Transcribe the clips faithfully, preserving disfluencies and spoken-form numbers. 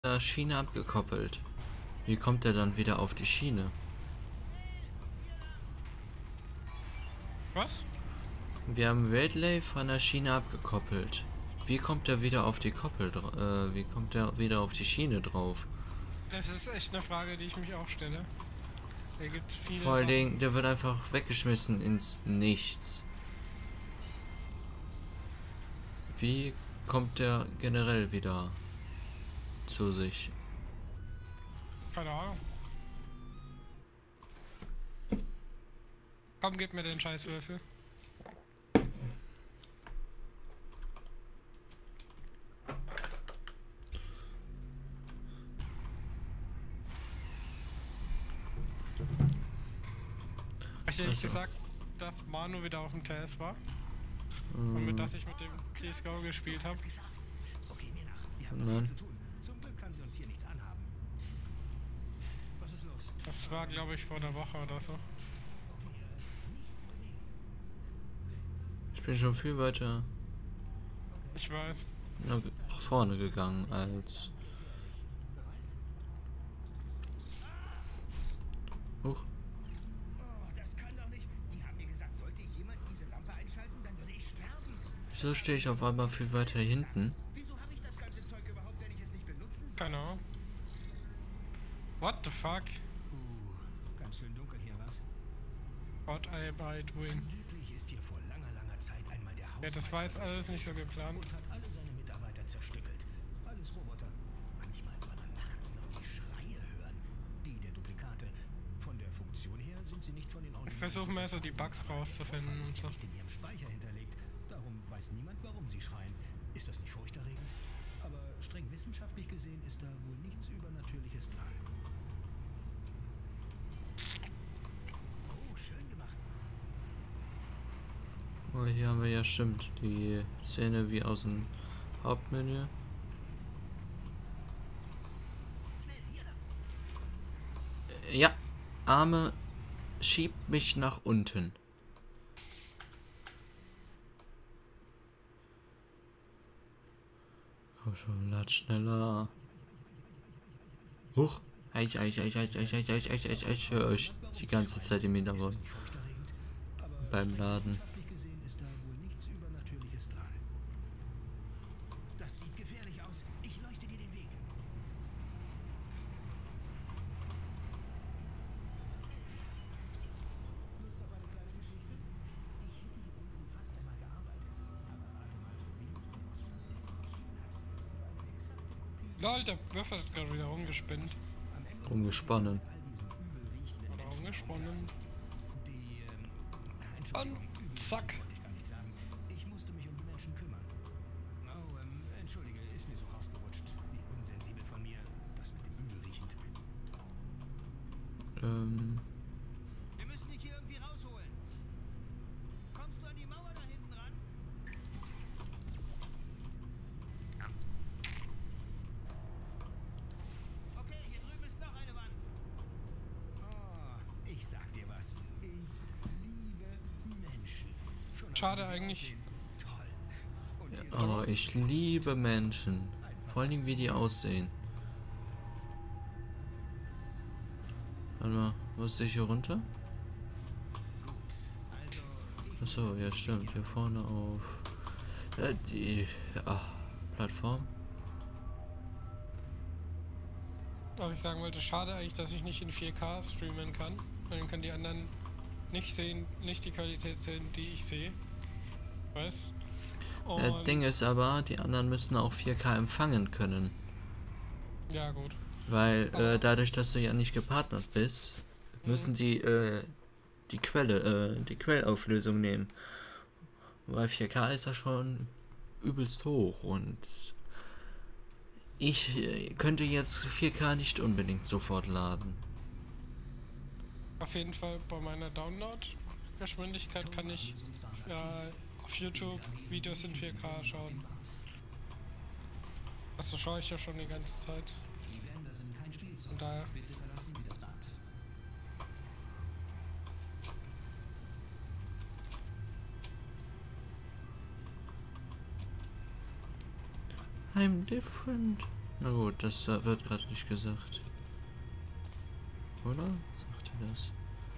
der Schiene abgekoppelt. Wie kommt er dann wieder auf die Schiene? Was? Wir haben Radley von der Schiene abgekoppelt. Wie kommt er wieder auf die Koppel dra- äh, wie kommt er wieder auf die Schiene drauf? Das ist echt eine Frage, die ich mich auch stelle. Da gibt es viele Vor allen Sachen. Dingen, der wird einfach weggeschmissen ins Nichts. Wie kommt der generell wieder zu sich? Keine Ahnung. Komm, gib mir den Scheißwürfel. Ich hätte Also. gesagt, dass Manu wieder auf dem T S war. Mm, Und mit das ich mit dem C S G O gespielt habe. Okay, mir nach. Wir haben noch Nein. viel zu tun. Zum Glück kann sie uns hier nichts anhaben. Was ist los? Das war, glaube ich, vor einer Woche oder so. Ich bin schon viel weiter Ich weiß. nach vorne gegangen als. Huch. Oh, das kann doch nicht. Die haben mir gesagt, sollte ich jemals diese Lampe einschalten, dann würde ich sterben. Wieso stehe ich auf einmal viel weiter hinten? Wieso habe ich das ganze Zeug überhaupt, wenn ich es nicht benutzen soll? Keine Ahnung. What the fuck? Uh, ganz schön dunkel hier, was? What I by doing? Angeblich ist hier vor langer, langer Zeit einmal der Hausmeister Ja, das war jetzt alles nicht so geplant. und hat alle seine Mitarbeiter zerstückelt. Alles Roboter. Manchmal soll man nachts noch die Schreie hören. Die der Duplikate. Von der Funktion her sind sie nicht von den Ich versuche mehr so die Bugs rauszufinden und so. nicht in ihrem Speicher hinterlegt. Darum weiß niemand, warum sie schreien. Ist das nicht furchterregend? Aber streng wissenschaftlich gesehen ist da wohl nichts Übernatürliches dran. Oh, schön gemacht. Oh, hier haben wir ja stimmt die Szene wie aus dem Hauptmenü. Ja, Arme schiebt mich nach unten. Komm schon, lad schneller. Huch. Eich, eich, eich, eich, eich, eich, eich, eich, eich, eich, höre ich die ganze Zeit im Hintergrund. Nicht furchterregend? Aber Beim Laden. wissenschaftlich gesehen ist da wohl nichts Übernatürliches dran. Das sieht gefährlich aus. Ich leuchte dir den Weg. Lust auf eine kleine Geschichte? Ich hätte hier unten fast einmal gearbeitet. Aber rate mal, für wen ich den Boss schon ein bisschen entschieden hat. Für eine exakte Kopie Lol, der Würfel hat gerade wieder rumgespinnt. am Ende Rumgesponnen. all diesen übel riechenden Oder rumgesponnen. Die, ähm, Und Entschuldigung, übel zack. wollte ich gar nicht sagen. Ich musste mich um die Menschen kümmern. Oh, ähm, entschuldige, ist mir so rausgerutscht. Wie unsensibel von mir, das mit dem übel riechend. Ähm, Wir müssen dich hier irgendwie rausholen. Kommst du an die Mauer da hinten ran? Okay, hier drüben ist noch eine Wand. Oh, ich sag dir was. Ich liebe Menschen. Schon Schade allein, wie sie eigentlich. aussehen. Toll. Und ihre oh, ich liebe Menschen. Vor allem wie die aussehen. Warte mal, muss ich hier runter? Achso, ja stimmt. Hier vorne auf äh, die ach, Plattform. Was ich sagen wollte, schade eigentlich, dass ich nicht in vier K streamen kann. Weil dann können die anderen nicht sehen, nicht die Qualität sehen, die ich sehe. Weißt? Das Und Ding ist aber, die anderen müssen auch vier K empfangen können. ja gut. Weil äh, dadurch, dass du ja nicht gepartnert bist, müssen die äh, die Quelle, äh, die Quellauflösung nehmen. Weil vier K ist ja schon übelst hoch und ich äh, könnte jetzt vier K nicht unbedingt sofort laden. Auf jeden Fall bei meiner Download-Geschwindigkeit kann ich äh, auf YouTube Videos in vier K schauen. Also schaue ich ja schon die ganze Zeit. Von daher. I'm different. Na gut, das äh, wird gerade nicht gesagt. Oder? Sagt er das?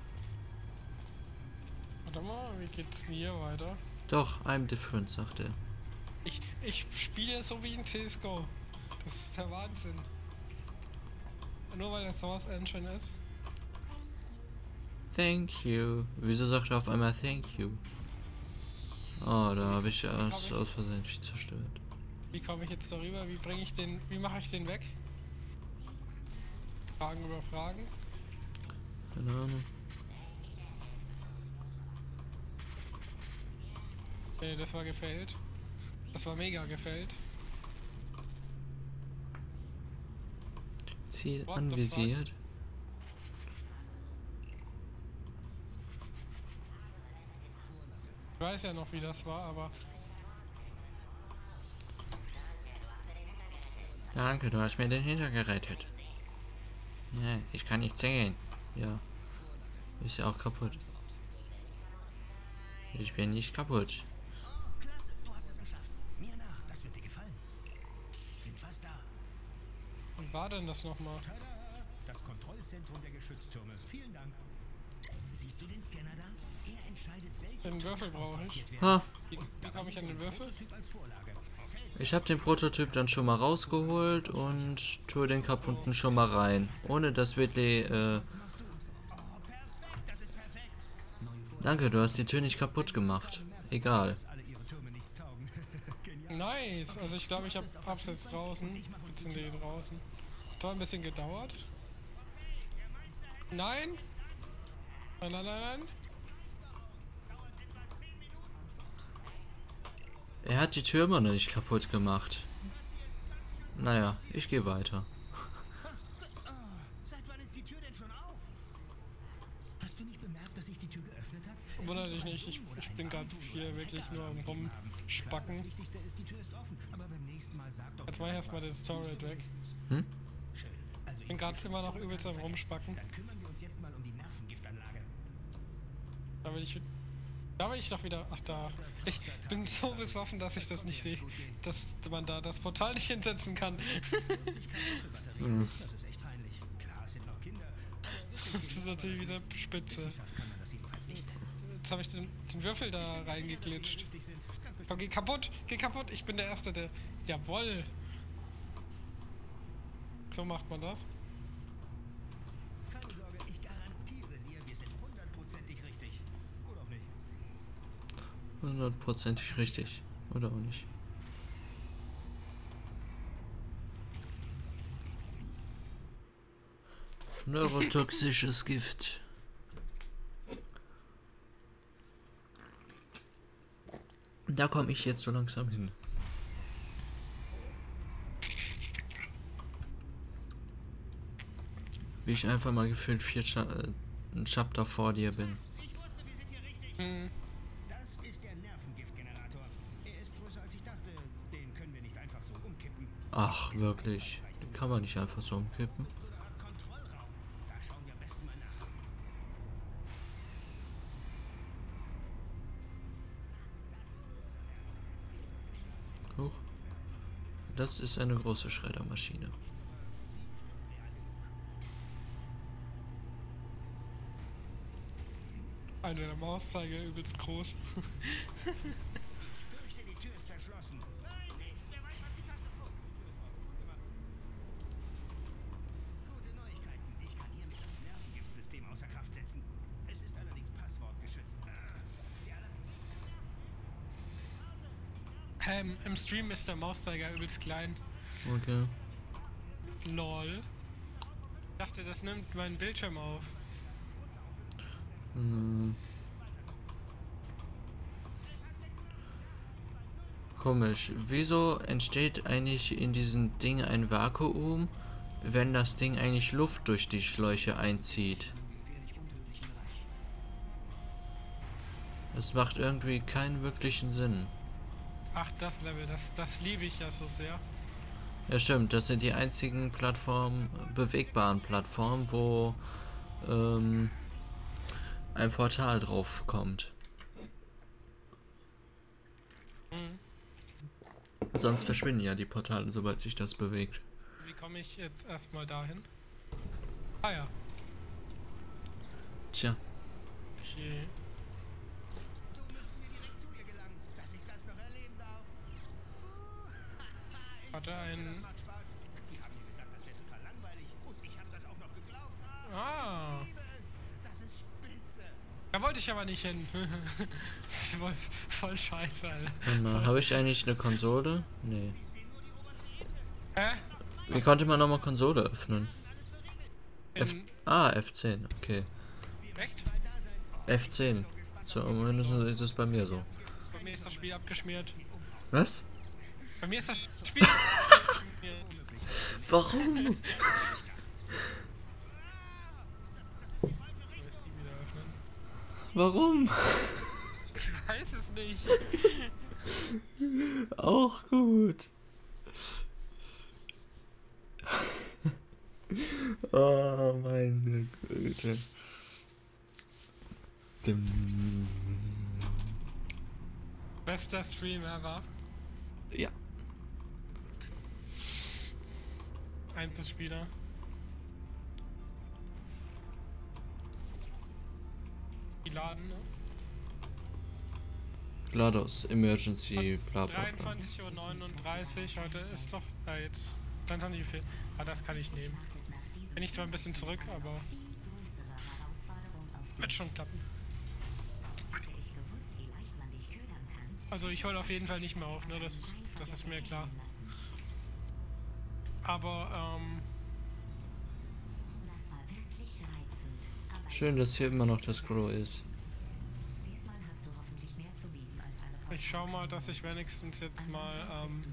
Warte mal, wie geht's denn hier weiter? Doch, I'm different, sagt er. Ich, ich spiele so wie in C S G O. Das ist der Wahnsinn. Nur weil das Source Engine ist. Thank you. Wieso sagt er auf einmal thank you? Oh, da habe ich aus, aus Versehen zerstört. Wie komme ich jetzt darüber? Wie bringe ich den. Wie mache ich den weg? Fragen über Fragen. Keine Ahnung. Nee, das war gefällt. Das war mega gefällt. Ziel What the anvisiert. Ich weiß ja noch, wie das war, aber. Danke, du hast mir den Hintern gerettet. Ja, ich kann nicht sehen. Ja. Ist ja auch kaputt. Ich bin nicht kaputt. Oh, klasse, du hast es geschafft. Mir nach, das wird dir gefallen. Sind fast da. Wie war denn das nochmal? Tada! Das Kontrollzentrum der Geschütztürme. Vielen Dank. Siehst du den Scanner da? Er entscheidet, welche Den Würfel brauche ich. Ha, Wie, wie komme ich an den Würfel? Typ als Vorlage. Okay. ich habe den Prototyp dann schon mal rausgeholt und tue den kaputten schon mal rein. Ohne dass Whitley, äh... Was machst du? Oh, perfekt, das ist perfekt. Neue Vorlage. Danke, du hast die Tür nicht kaputt gemacht. Egal. Dass alle ihre Türme nichts taugen. Genial. Nice! Also ich glaube, ich habe hab's jetzt draußen. Jetzt sind die draußen. Das hat ein bisschen gedauert. Nein! Nein, nein, nein, nein. Er hat die Tür immer noch nicht kaputt gemacht. Naja, ich gehe weiter. Ah, seit wann ist die Tür denn schon auf? Hast du nicht bemerkt, dass sich die Tür geöffnet hat? Wundert dich nicht, ich, ich bin gerade hier wirklich nur am Rumspacken. Das Wichtigste ist, die Tür ist offen, aber beim nächsten Mal sag doch. Jetzt mach ich erstmal den Storage weg. Hm? Schön. Also Ich bin gerade immer noch übelst am Rumspacken. Dann kümmern wir uns jetzt mal um die Nervengiftanlage. Da will ich. Da will ich doch wieder. Ach da. Ich bin so besoffen, dass ich das nicht sehe. Dass man da das Portal nicht hinsetzen kann. Hm. Das ist echt peinlich. Klar, es sind noch Kinder. Das ist natürlich wieder spitze. Wissenschaft kann man das jedenfalls nicht. Jetzt habe ich den, den Würfel da reingeglitscht. Wichtig sind. Ganz Komm, geh kaputt, geh kaputt. Ich bin der Erste, der. Jawoll. So macht man das. Keine Sorge, ich garantiere dir, wir sind hundertprozentig richtig. Oder auch nicht. Hundertprozentig richtig. Oder auch nicht. Neurotoxisches Gift. Da komme ich jetzt so langsam hin. Wie ich einfach mal gefühlt vier Cha äh, ein Chapter vor dir bin. Ich wusste, wir sind hier richtig. Hm. Das ist der Nervengiftgenerator. Er ist größer als ich dachte. Den können wir nicht einfach so umkippen. Ach, wirklich. Den kann man nicht einfach so umkippen. So eine Art Kontrollraum. Da schauen wir am besten mal nach. Huch. Das ist eine große Schreddermaschine. Einer der Mauszeiger übelst groß. Fürchte, die Tür ist verschlossen. Nein, nicht. Wer weiß, was die Taste tut. Die Tür ist offen. Guck mal. Gute Neuigkeiten. Ich kann hiermit das Nervengiftsystem außer Kraft setzen. Es ist allerdings passwortgeschützt. Ah, die alle- Ähm, im Stream ist der Mauszeiger übelst klein. Okay. Lol. Ich dachte, das nimmt meinen Bildschirm auf. Hm. Komisch. Wieso entsteht eigentlich in diesem Ding ein Vakuum, wenn das Ding eigentlich Luft durch die Schläuche einzieht? Das macht irgendwie keinen wirklichen Sinn. Ach, das Level, das, das liebe ich ja so sehr. Ja, stimmt. Das sind die einzigen Plattformen, bewegbaren Plattformen, wo ähm, ein Portal drauf kommt. Mhm. Sonst verschwinden ja die Portale, sobald sich das bewegt. wie komme ich jetzt erstmal dahin? Ah ja. Tja. Okay. So müssten wir direkt zu ihr gelangen, dass ich das noch erleben darf. Uh, Hatte ein... Das macht Spaß. Die haben mir gesagt, das wäre total langweilig. Und ich habe das auch noch geglaubt. Ah. Ich liebe es. Das ist spitze. Da wollte ich aber nicht hin. voll, voll scheiße, Alter. Warte mal, habe ich eigentlich eine Konsole? Nee. Hä? Wie konnte man nochmal Konsole öffnen? F In... ah, F zehn, okay. Echt? F zehn. So, mindestens ist es bei mir so. Bei mir ist das Spiel abgeschmiert. Was? Bei mir ist das Spiel abgeschmiert. Warum? Soll ich die wieder öffnen? Warum? Ich weiß es nicht. Auch gut. Oh, meine Güte. Dim. Bester Stream ever. Ja. Einzelspieler. Die laden, ne? GLaDOS, Emergency, bla bla bla. dreiundzwanzig Uhr neununddreißig, heute ist doch, äh, jetzt dreiundzwanzig Uhr vier. Ah, das kann ich nehmen. Bin ich zwar ein bisschen zurück, aber wird schon klappen. Also ich hole auf jeden Fall nicht mehr auf, ne, das ist, das ist mir klar. Aber, ähm... Schön, dass hier immer noch das Scroll ist. ich schau mal, dass ich wenigstens jetzt mal, ähm...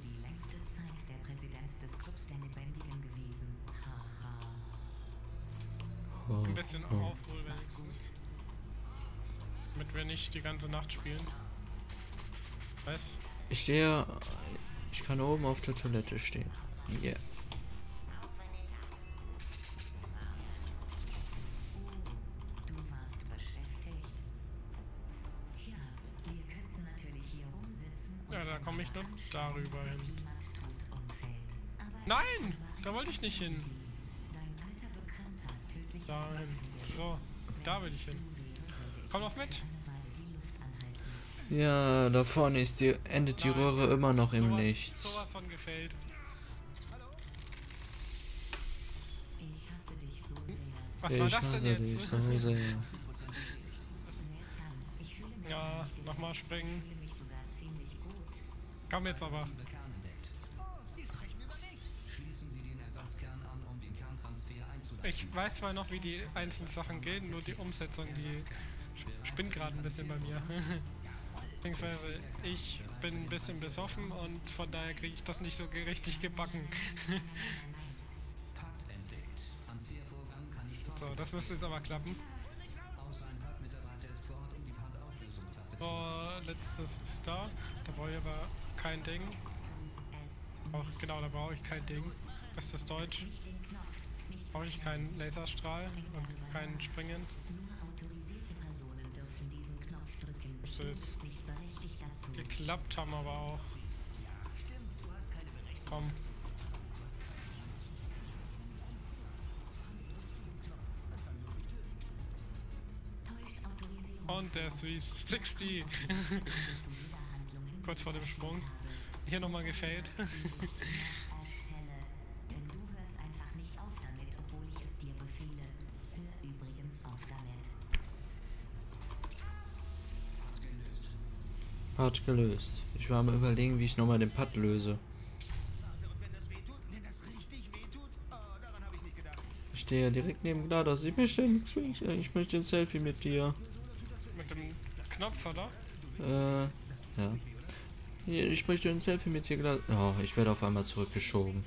Oh, ein bisschen oh. aufhole wenigstens. Damit wir nicht die ganze Nacht spielen. Was? Ich stehe. Ich kann oben auf der Toilette stehen. Yeah. Ja, da komme ich nur darüber hin. Nein! Da wollte ich nicht hin. Dahin. So, da will ich hin. Komm doch mit. Ja, da vorne ist die, endet die Nein, Röhre immer noch im sowas, Nichts. Sowas von gefällt. Was war Ich das denn hasse jetzt? dich so sehr. Ja, nochmal springen. Komm jetzt aber. Ich weiß zwar noch, wie die einzelnen Sachen gehen, nur die Umsetzung, die spinnt gerade ein bisschen bei mir. Beziehungsweise ich bin ein bisschen besoffen und von daher kriege ich das nicht so richtig gebacken. So, das müsste jetzt aber klappen. So, letztes ist da. Da brauche ich aber kein Ding. Auch, genau, da brauche ich kein Ding. Bestes Deutsch. Brauche ich keinen Laserstrahl und keinen Springen. Müsste jetzt geklappt haben, aber auch. Komm. Und der dreihundertsechzig. Kurz vor dem Sprung. Hier nochmal gefällt. Part gelöst. Ich war am überlegen, wie ich nochmal den Pad löse. Ich stehe ja direkt neben GLaDOS. Ich möchte, ein, ich möchte ein Selfie mit dir. Mit dem Knopf, oder? Äh, ja. Ich möchte ein Selfie mit dir, GLaDOS. Oh, ich werde auf einmal zurückgeschoben.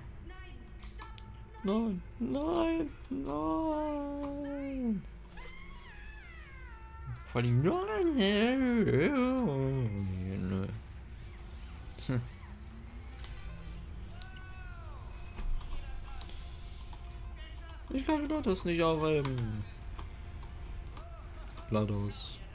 Nein, nein, nein. Vor allem nein. Nö. Hm. Ich kann GLaDOS nicht aufheben. GLaDOS.